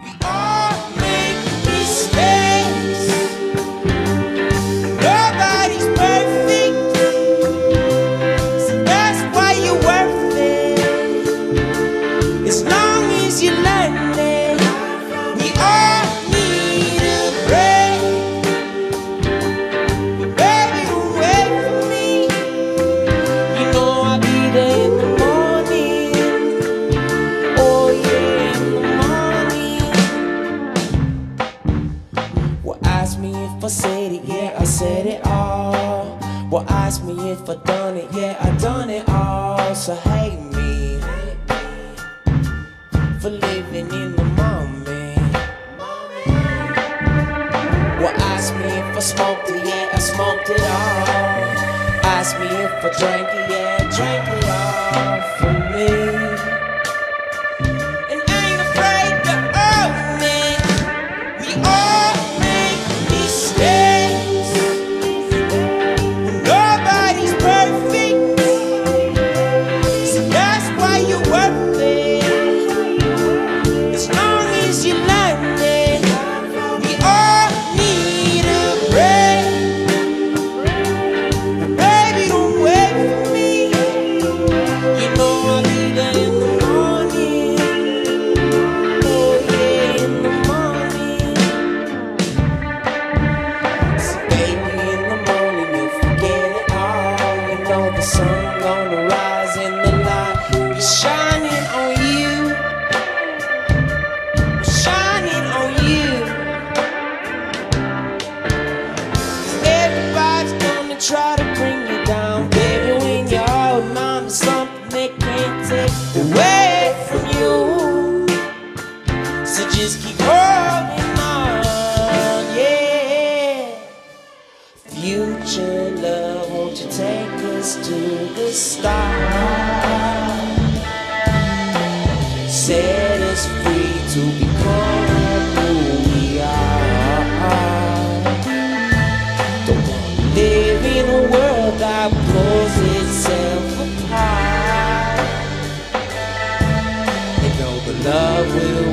We all make mistakes. Nobody's perfect, so that's why you're worth it. As long as you learn it, we all need a break. But baby, don't wait for me. You know I'll be there in the morning. Oh yeah, in the morning. Well, ask me if I said it, yeah, I said it all. Well, ask me if I done it, yeah, I done it all. So hate me for living in the moment. Well, ask me if I smoked it, yeah, I smoked it all. Ask me if I drank it, yeah, I drank it all for me. And I ain't afraid to own it. We all make mistakes. Nobody's perfect, so that's why you're worth it. As long as you learn it, we all need a break. But baby, don't wait for me. You know I'll be there in the morning. Oh yeah, in the morning. So baby, in the morning you forget it all. You know the sun gonna rise and the light be shining on you, shining on you. 'Cause everybody's gonna try to bring you down, baby. When you're holding on to something they can't take away from you, so just keep holding on, yeah. Future love, won't you take us to the start? Set us free to become who we are. Don't wanna live in a world that blows itself apart. And know the love will